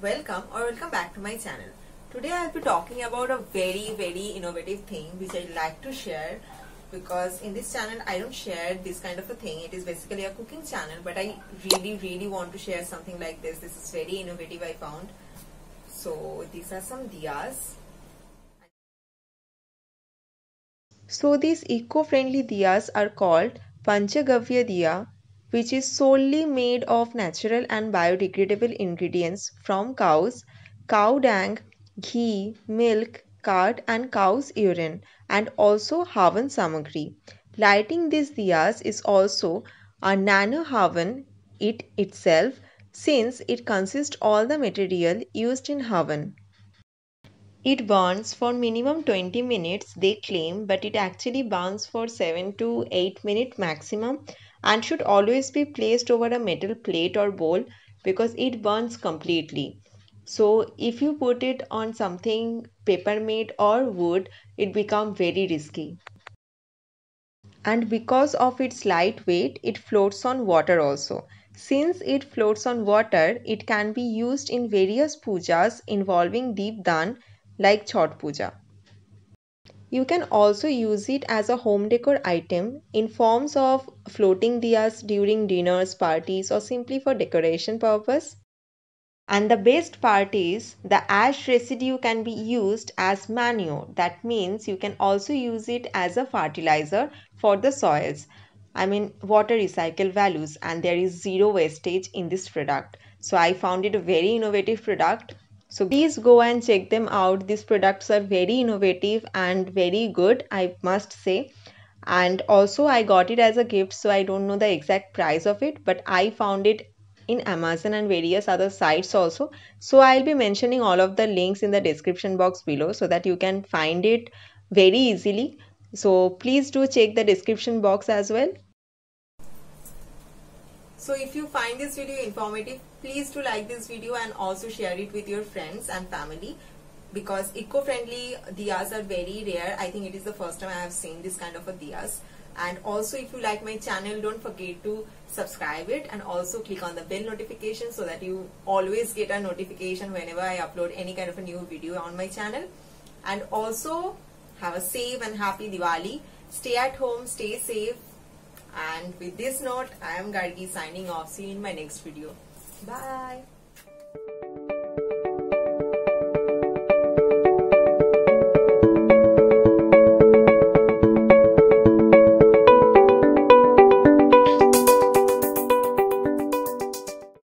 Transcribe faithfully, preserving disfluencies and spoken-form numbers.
welcome or welcome back to my channel. Today I'll be talking about a very very innovative thing which I like to share, because in this channel I don't share this kind of a thing. It is basically a cooking channel, but I really really want to share something like this. This is very innovative, I found. So these are some diyas. So these eco-friendly diyas are called Panchagavya diya, which is solely made of natural and biodegradable ingredients from cows, cow dung, ghee, milk, curd and cow's urine, and also Havan Samagri. Lighting these diyas is also a nano Havan it itself, since it consists all the material used in Havan. It burns for minimum twenty minutes, they claim, but it actually burns for seven to eight minutes maximum and should always be placed over a metal plate or bowl because it burns completely. So if you put it on something paper made or wood, it becomes very risky. And because of its light weight, it floats on water also. Since it floats on water, it can be used in various pujas involving deep dan like Chhath Puja. You can also use it as a home decor item in forms of floating diyas during dinners, parties, or simply for decoration purpose. And the best part is the ash residue can be used as manure. That means you can also use it as a fertilizer for the soils. I mean water recycle values, and there is zero wastage in this product. So I found it a very innovative product. So please go and check them out. These products are very innovative and very good, I must say. And also I got it as a gift, so I don't know the exact price of it, but I found it in Amazon and various other sites also. So I'll be mentioning all of the links in the description box below so that you can find it very easily. So please do check the description box as well. So if you find this video informative, please do like this video and also share it with your friends and family, because eco-friendly diyas are very rare. I think it is the first time I have seen this kind of a diyas. And also if you like my channel, don't forget to subscribe it and also click on the bell notification so that you always get a notification whenever I upload any kind of a new video on my channel. And also have a safe and happy Diwali. Stay at home, stay safe. And with this note, I am Gargi signing off. See you in my next video. Bye.